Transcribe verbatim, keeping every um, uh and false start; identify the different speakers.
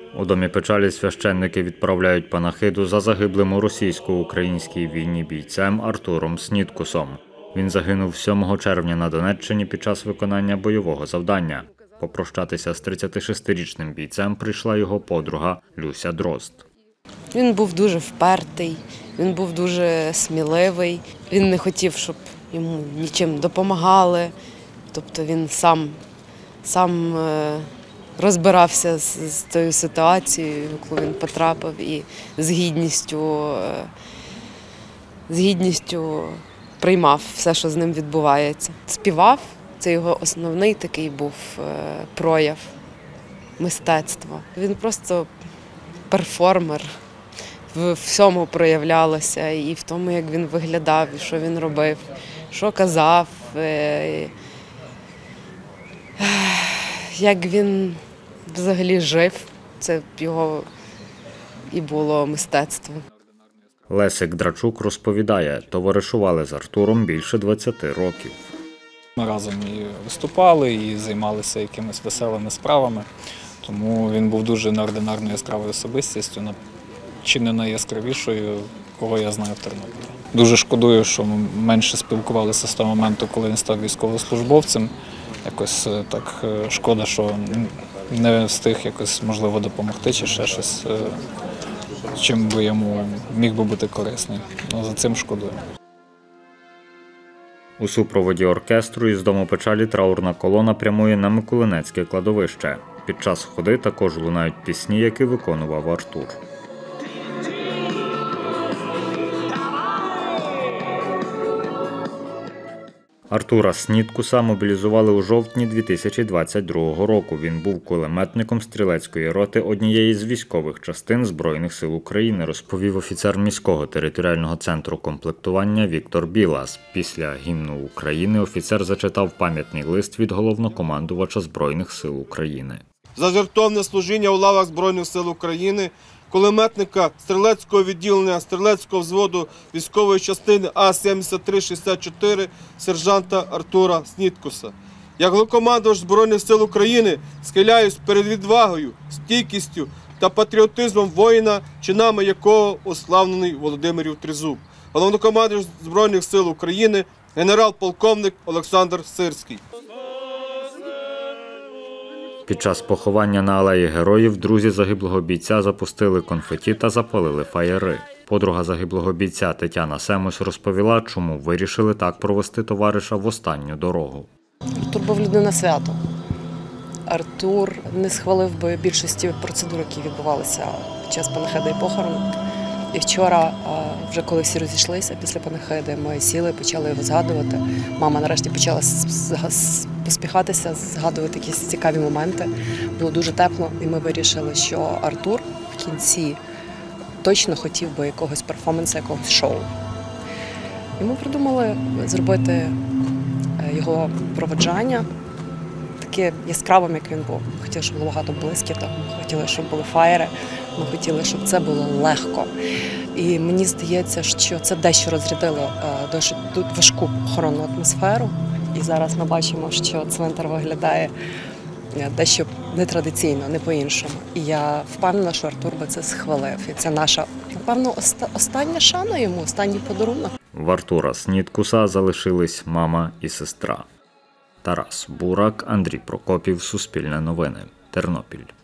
Speaker 1: У Домі печалі священники відправляють панахиду за загиблим у російсько-українській війні бійцем Артуром Сніткусом. Він загинув сьомого червня на Донеччині під час виконання бойового завдання. Попрощатися з тридцятишестирічним бійцем прийшла його подруга Люся Дрозд.
Speaker 2: Він був дуже впертий, він був дуже сміливий. Він не хотів, щоб йому нічим допомагали. Тобто він сам, сам розбирався з, з тою ситуацією, коли він потрапив, і з гідністю, з гідністю приймав все, що з ним відбувається. Співав, це його основний такий був прояв мистецтва. Він просто перформер. В всьому проявлялося, і в тому, як він виглядав, і що він робив, що казав, як він взагалі жив. Це його і було мистецтво.
Speaker 1: Лесик Драчук розповідає, товаришували з Артуром більше двадцяти років.
Speaker 3: Ми разом і виступали, і займалися якимись веселими справами, тому він був дуже неординарною яскравою особистістю, чи не найяскравішою, кого я знаю в Тернополі. Дуже шкодую, що ми менше спілкувалися з того моменту, коли він став військовослужбовцем. Якось так шкода, що не встиг якось, можливо, допомогти чи ще щось, чим би йому міг би бути корисний. Но за цим шкодую.
Speaker 1: У супроводі оркестру із Дому печалі траурна колона прямує на Миколинецьке кладовище. Під час ходи також лунають пісні, які виконував Артур. Артура Сніткуса мобілізували у жовтні дві тисячі двадцять другого року. Він був кулеметником стрілецької роти однієї з військових частин Збройних сил України, розповів офіцер міського територіального центру комплектування Віктор Білас. Після гімну України офіцер зачитав пам'ятний лист від головнокомандувача Збройних сил України.
Speaker 4: За жертовне служіння у лавах Збройних сил України, кулеметника стрілецького відділення стрілецького взводу військової частини А сімдесят три шістдесят чотири сержанта Артура Сніткуса. Як головнокомандувач Збройних сил України схиляюсь перед відвагою, стійкістю та патріотизмом воїна, чинами якого ославлений Володимирів Тризуб. Головнокомандувач Збройних сил України генерал-полковник Олександр Сирський.
Speaker 1: Під час поховання на Алеї Героїв друзі загиблого бійця запустили конфеті та запалили фаєри. Подруга загиблого бійця Тетяна Семось розповіла, чому вирішили так провести товариша в останню дорогу.
Speaker 2: Артур був людина свято. Артур не схвалив би більшості процедур, які відбувалися під час панахиди і похорону. І вчора, вже коли всі розійшлися після панахиди, ми сіли, почали його згадувати. Мама нарешті почала поспіхатися, згадувати якісь цікаві моменти. Було дуже тепло, і ми вирішили, що Артур в кінці точно хотів би якогось перформансу, якогось шоу. І ми придумали зробити його проводжання таке яскравим, як він був. Хотіли, щоб було багато блискіток, хотіли, щоб були фаєри, ми хотіли, щоб це було легко. І мені здається, що це дещо розрядило досить важку охоронну атмосферу. І зараз ми бачимо, що цвинтар виглядає дещо нетрадиційно, не по-іншому. І я впевнена, що Артур би це схвалив. І це наша, напевно, остання шана йому, останній подарунок.
Speaker 1: В Артура Сніткуса залишились мама і сестра. Тарас Бурак, Андрій Прокопів, Суспільне новини, Тернопіль.